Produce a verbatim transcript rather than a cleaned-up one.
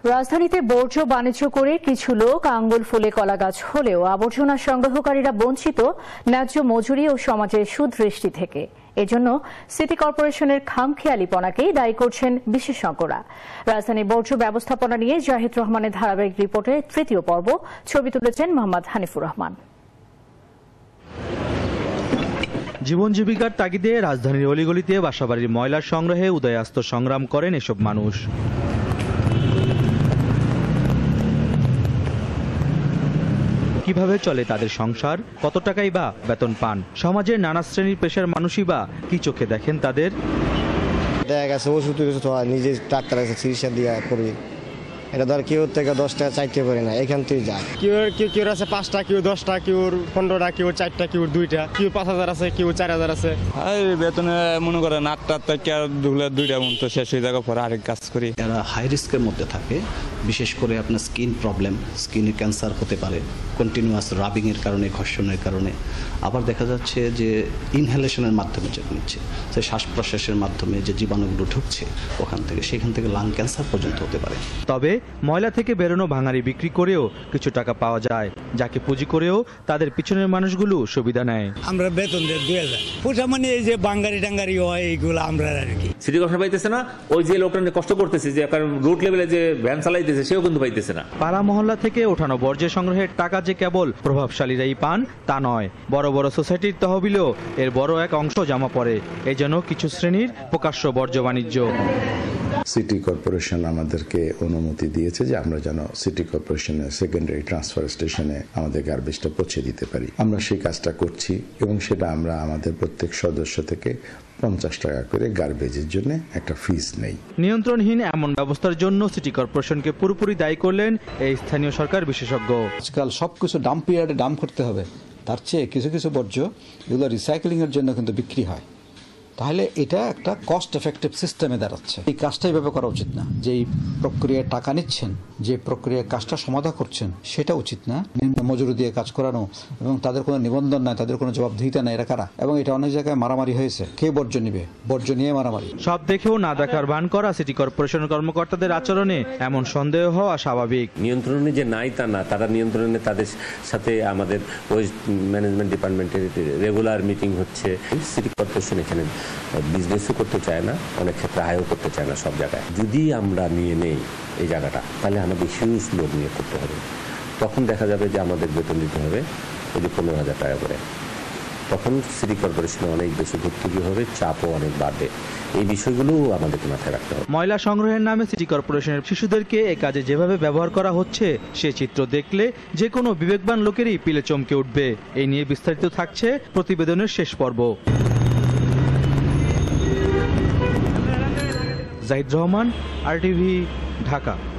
রাজধানীতে বর্জ্য বাণিজ্য করে কিছু লোক আঙ্গুল ফুলে কলা গাছ হলেও আবর্জনা সংগ্রহকারীরা বঞ্চিত ন্যায্য মজুরি ও সমাজের সুদৃষ্টি থেকে। এজন্য সিটি কর্পোরেশনের খামখেয়ালিপনাকেই দায়ী করছেন বিশেষজ্ঞরা। রাজধানীর বর্জ্য ব্যবস্থাপনা নিয়ে জাহিদ রহমানের ধারাবাহিক রিপোর্টের তৃতীয় পর্ব, ছবি তুলেছেন মোহাম্মদ হানিফুর রহমান। জীবন জীবিকার তাগিদে রাজধানীর অলিগলিতে বাসাবাড়ির ময়লার সংগ্রহে উদয়াস্ত সংগ্রাম করেন এসব মানুষ। কিভাবে চলে তাদের সংসার, কত টাকাই বা বেতন পান, সমাজের নানা শ্রেণীর পেশার মানুষই বা কি চোখে দেখেন তাদের? দেখা গেছে ওষুধ নিজে ডাক্তার কাছে চিকিৎসা দিয়ে করি, এটা ধর কেউ থেকে দশ টাকা চাইতে পারে না, এখান থেকে যায়। কেউ কেউ কেউ আছে পাঁচটা, কেউ দশটা, কেউ পনেরোটা, কেউ চারটা, কেউ দুইটা, কেউ পাঁচ হাজার আছে, কেউ চার হাজার আছে। বেতনে মনে করেন আটটা থেকে দুইটা মতো শেষ হয়ে যাওয়ার পরে আরেক কাজ করি। এরা হাই রিস্কের মধ্যে থাকে, বিশেষ করে আপনার স্কিন প্রবলেম, স্কিনে ক্যান্সার হতে পারে কন্টিনিউয়াস রাবিং এর কারণে, ঘর্ষণের কারণে। আবার দেখা যাচ্ছে যে ইনহেলেশনের মাধ্যমে যে নিচ্ছে, সে শ্বাস প্রশ্বাসের মাধ্যমে যে জীবাণুগুলো ঢুকছে ওখান থেকে, সেখান থেকে লাং ক্যান্সার পর্যন্ত হতে পারে। তবে ময়লা থেকে বেরোনো ভাঙারি বিক্রি করেও কিছু টাকা পাওয়া যায়, যাকে পুঁজি করেও তাদের পিছনের মানুষগুলো সুবিধা নেয়। আমরা বেতন দেয় দুই হাজার, পুজা মানে এই যে বাঙ্গারি টাঙ্গারি হয় এইগুলো আমরা আর কি। সিটি কর্পোরেশন পাইতেছে না, ওই যে লোকটা কষ্ট করতেছে যে কারণ রুট লেভেলে যে ভ্যান চালাইতেছে সেও কিন্তু পাইতেছে না। পাড়া মহল্লা থেকে ওঠানো বর্জ্য সংগ্রহের টাকা যে কেবল প্রভাবশালীরাই পান তা নয়, বড় বড় সোসাইটির তহবিলেও এর বড় এক অংশ জমা পড়ে। এই জন্য কিছু শ্রেণীর প্রকাশ্য বর্জ্য বাণিজ্য। সিটি কর্পোরেশন আমাদেরকে অনুমতি দিয়েছে যে আমরা যেন সিটি কর্পোরেশনের সেকেন্ডারি ট্রান্সফার স্টেশনে আমাদের গার্বেজটা পৌঁছে দিতে পারি। আমরা সেই কাজটা করছি এবং সেটা আমরা আমাদের প্রত্যেক সদস্য থেকে পঞ্চাশ টাকা করে গার্বেজের জন্য একটা ফিস নেই। নিয়ন্ত্রণহীন এমন ব্যবস্থার জন্য সিটি কর্পোরেশনকে পুরোপুরি দায়ী করলেন এই স্থানীয় সরকার বিশেষজ্ঞ। আজকাল সবকিছু ডাম্প ইয়ার্ডে ডাম্প করতে হবে, তার চেয়ে কিছু কিছু বর্জ্য এগুলো রিসাইক্লিং এর জন্য কিন্তু বিক্রি হয়, তাহলে এটা একটা কস্ট এফেক্টিভ সিস্টেমে দাঁড়াচ্ছে। এই কাজটা এইভাবে করা উচিত না। যেই প্রক্রিয়ায় টাকা নিচ্ছেন, যে প্রক্রিয়ায় কাজটা সমাধা করছেন সেটা উচিত না। নিম্ন মজুরি দিয়ে কাজ করানো এবং তাদের কোনো নিবন্ধন নাই, তাদের কোনো জবাবদিহিতা নাই, এরা কারা? এবং এটা অনেক জায়গায় মারামারি হয়েছে, কে বর্জ্য নিবে, বর্জ্য নিয়ে মারামারি। সব দেখেও না দেখার ভান করা সিটি কর্পোরেশনের কর্মকর্তাদের আচরণে এমন সন্দেহ হওয়া স্বাভাবিক। নিয়ন্ত্রণে যে নাই তা না, তারা নিয়ন্ত্রণে, তাদের সাথে আমাদের ওয়েস্ট ম্যানেজমেন্ট ডিপার্টমেন্টের রেগুলার মিটিং হচ্ছে। সিটি কর্পোরেশন এখানে বিজনেসও করতে চায় না, অনেক ক্ষেত্রে আয়ও করতে চায় না। সব জায়গায় যদি আমরা নিয়ে নেই এই জায়গাটা, তাহলে আমাদের হিউজ লোক নিয়ে করতে হবে। তখন দেখা যাবে যে আমাদের বেতন দিতে হবে ওই যে পনেরো হাজার টাকা করে। তখন সিটি কর্পোরেশনে অনেক বেশি ভর্তুকি হবে, চাপও অনেক বাড়বে। এই বিষয়গুলো আমাদেরকে মাথায় রাখতে হবে। ময়লা সংগ্রহের নামে সিটি কর্পোরেশনের শিশুদেরকে এ কাজে যেভাবে ব্যবহার করা হচ্ছে, সে চিত্র দেখলে যে কোনো বিবেকবান লোকেরই পিলে চমকে উঠবে। এই নিয়ে বিস্তারিত থাকছে প্রতিবেদনের শেষ পর্ব। Zahid Rahman, R TV, Dhaka.